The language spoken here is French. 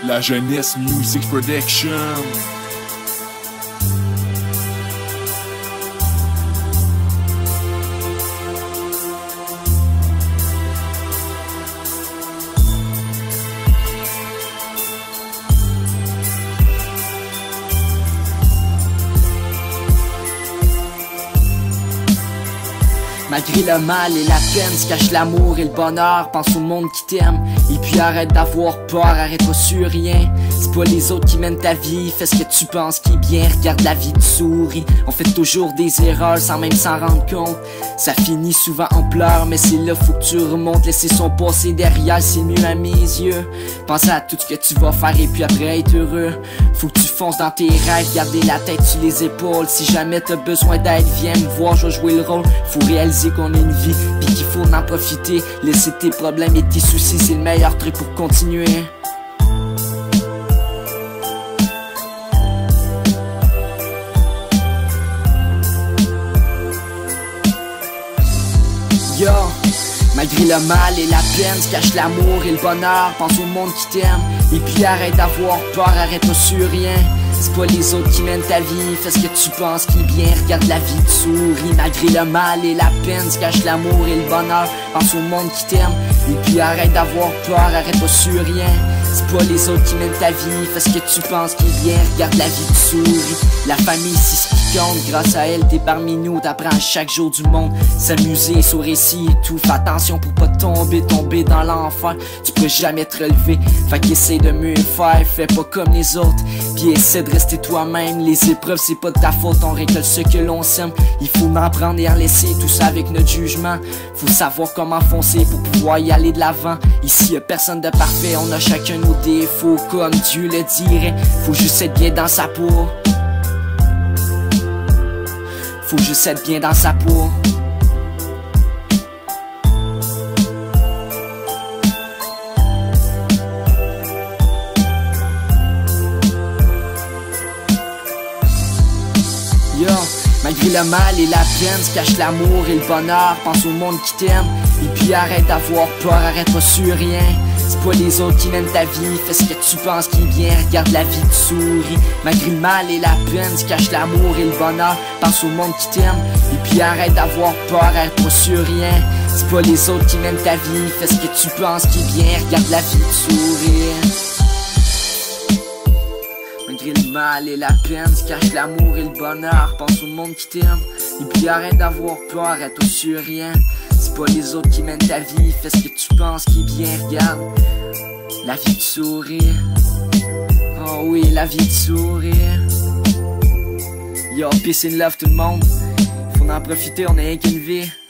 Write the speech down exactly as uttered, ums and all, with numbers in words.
La Jeunesse Music Production. Malgré le mal et la peine, se cache l'amour et le bonheur. Pense au monde qui t'aime, et puis arrête d'avoir peur, arrête-toi sur rien. C'est pas les autres qui mènent ta vie, fais ce que tu penses qui est bien, regarde la vie, tu souris. On fait toujours des erreurs sans même s'en rendre compte. Ça finit souvent en pleurs, mais c'est là faut que tu remontes. Laisser son passé derrière, c'est mieux à mes yeux. Pense à tout ce que tu vas faire et puis après être heureux. Faut que tu fonces dans tes rêves, garder la tête sur les épaules. Si jamais t'as besoin d'aide, viens me voir, je vais jouer le rôle. Faut réaliser qu'on a une vie, pis qu'il faut en profiter. Laisser tes problèmes et tes soucis, c'est le meilleur truc pour continuer. Yo, malgré le mal et la peine, se cache l'amour et le bonheur. Pense au monde qui t'aime, et puis arrête d'avoir peur, arrête-toi sur rien. C'est pas les autres qui mènent ta vie, fais ce que tu penses qui est bien, regarde la vie, tu souris. Malgré le mal et la peine, se cache l'amour et le bonheur. Pense au monde qui t'aime, et puis arrête d'avoir peur, arrête-toi sur rien. C'est pas les autres qui mènent ta vie, fais ce que tu penses qui est bien, regarde la vie, tu souris. La famille c'est ce qui compte, grâce à elle t'es parmi nous, t'apprends chaque jour du monde. S'amuser, sourire ici et tout, fais attention pour pas tomber, tomber dans l'enfer. Tu peux jamais te relever, fait qu'essaie de mieux faire, fais pas comme les autres, puis essaie de rester toi-même. Les épreuves c'est pas de ta faute, on récolte ce que l'on sème. Il faut en prendre et en laisser, tout ça avec notre jugement. Faut savoir comment foncer pour pouvoir y aller de l'avant. Ici y'a personne de parfait, on a chacun nos défauts, comme Dieu le dirait. Faut juste être bien dans sa peau. Faut juste être bien dans sa peau. Yo, malgré le mal et la peine, se cache l'amour et le bonheur. Pense au monde qui t'aime, et puis arrête d'avoir peur, arrête-toi sur rien. C'est pas les autres qui mènent ta vie, fais ce que tu penses qui est bien, regarde la vie, tu souris. Malgré le mal et la peine, se cache l'amour et le bonheur. Pense au monde qui t'aime, et puis arrête d'avoir peur, arrête-toi sur rien. C'est pas les autres qui mènent ta vie, fais ce que tu penses qui est bien, regarde la vie, tu souris. Malgré le mal et la peine, se cache l'amour et le bonheur. Pense au monde qui t'aime, et puis arrête d'avoir peur, arrête-toi sur rien. C'est pas les autres qui mènent ta vie, fais ce que tu penses qui est bien, regarde la vie de sourire. Oh oui, la vie de sourire. Yo, peace and love tout le monde. Faut en profiter, on a rien qu'une vie.